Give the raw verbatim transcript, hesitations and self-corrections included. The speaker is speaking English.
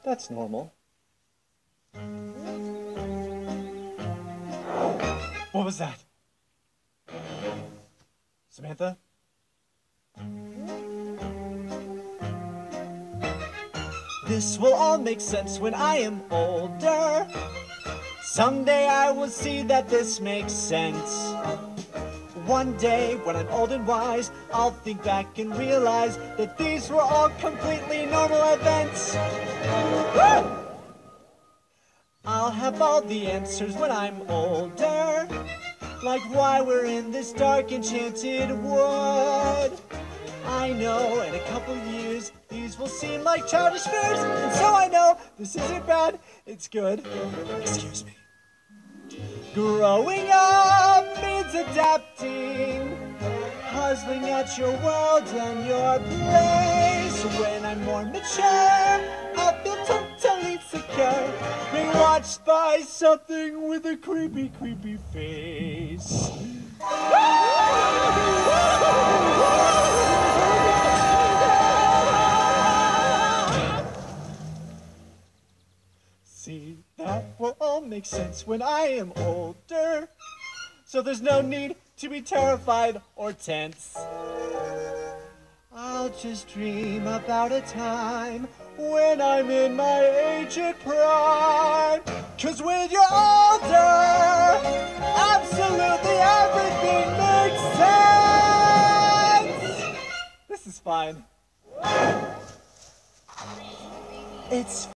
That's normal. What was that? Samantha? This will all make sense when I am older. Someday I will see that this makes sense. One day, when I'm old and wise, I'll think back and realize that these were all completely normal events. Woo! I'll have all the answers when I'm older, like why we're in this dark enchanted wood. I know in a couple years these will seem like childish fears, and so I know this isn't bad, it's good. Excuse me. Growing up means adapting, puzzling at your world and your place. When I'm more mature, I'll feel totally secure, being watched by something with a creepy, creepy face. See, that will all make sense when I am older, so there's no need to be terrified or tense. I'll just dream about a time when I'm in my aged prime. Cause when you're older, absolutely everything makes sense. This is fine. It's